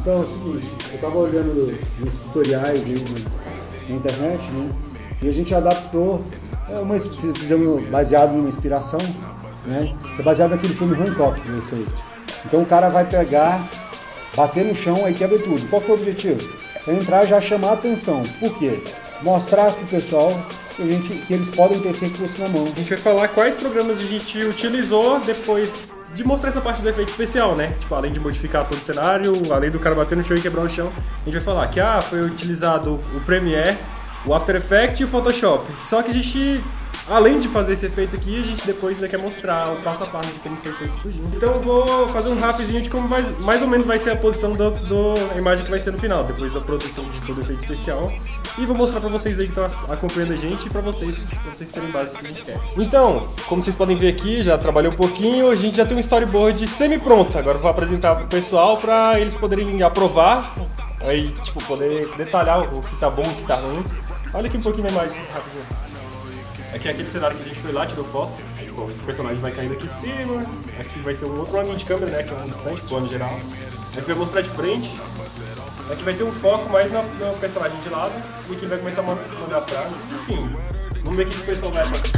Então é o seguinte, eu estava olhando nos tutoriais aí na internet, né? E a gente adaptou, fizemos baseado numa inspiração, né? Que é baseado naquele filme Hancock, no efeito. Então o cara vai pegar, bater no chão, aí quebra tudo. Qual que é o objetivo? É entrar e já chamar a atenção. Por quê? Mostrar para o pessoal que eles podem ter esse recurso na mão. A gente vai falar quais programas a gente utilizou depois de mostrar essa parte do efeito especial, né? Tipo, além de modificar todo o cenário, além do cara bater no chão e quebrar o chão, a gente vai falar que foi utilizado o Premiere, o After Effects e o Photoshop. Só que a gente, além de fazer esse efeito aqui, a gente depois ainda quer mostrar o passo a passo de como foi feito tudo. Então eu vou fazer um rapzinho de como mais ou menos vai ser a posição da imagem que vai ser no final, depois da produção de todo o efeito especial. E vou mostrar pra vocês aí que estão acompanhando a gente e pra vocês terem base do que a gente quer. Então, como vocês podem ver aqui, já trabalhei um pouquinho, a gente já tem um storyboard semi-pronto. Agora eu vou apresentar pro pessoal pra eles poderem aprovar, aí tipo, poder detalhar o que tá bom, o que tá ruim. Olha aqui um pouquinho da imagem, rapidinho. Aqui é aquele cenário que a gente foi lá, tirou foto. O personagem vai caindo aqui de cima. Aqui vai ser um outro ângulo de câmera, né? Que é um distante, plano geral. Aqui vai mostrar de frente. Aqui vai ter um foco mais no personagem de lado. E aqui vai começar a mandar a frase. Enfim, vamos ver o que o pessoal vai fazer.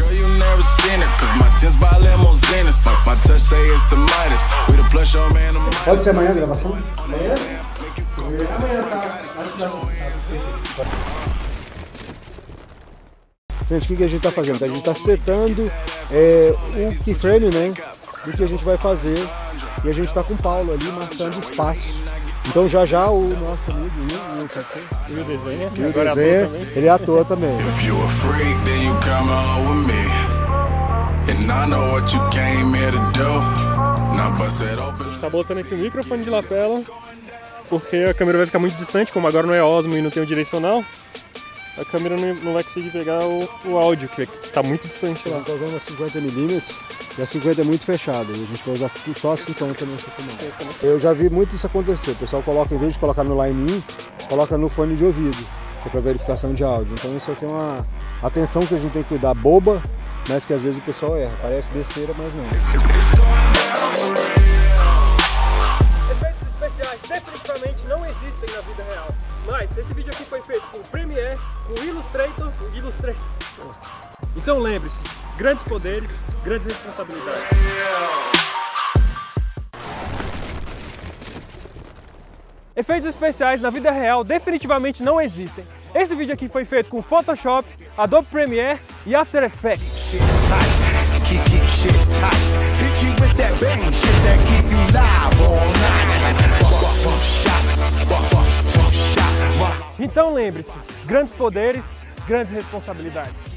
Pode ser amanhã a gravação? Amanhã? Amanhã tá. Acho que dá. Gente, o que a gente está fazendo? A gente está setando o keyframe, né, do que a gente vai fazer, e a gente está com o Paulo ali marcando espaço. Então já o nosso amigo o desenho, ele é ator também. A gente tá botando aqui o microfone de lapela, porque a câmera vai ficar muito distante, como agora não é Osmo e não tem o direcional. A câmera não vai conseguir pegar o áudio, que está muito distante lá. A gente está usando a 50mm e a 50 é muito fechada. E a gente vai usar só a 50 nessa filmagem. Eu já vi muito isso acontecer. O pessoal coloca, em vez de colocar no line-in, coloca no fone de ouvido, que é para verificação de áudio. Então isso aqui é uma atenção que a gente tem que cuidar, boba, mas que às vezes o pessoal erra. Parece besteira, mas não. Efeitos especiais definitivamente não existem na vida real. Mas esse vídeo aqui foi feito com o Premiere, com o Illustrator. Então lembre-se, grandes poderes, grandes responsabilidades. Efeitos especiais na vida real definitivamente não existem. Esse vídeo aqui foi feito com Photoshop, Adobe Premiere e After Effects. Então lembre-se, grandes poderes, grandes responsabilidades.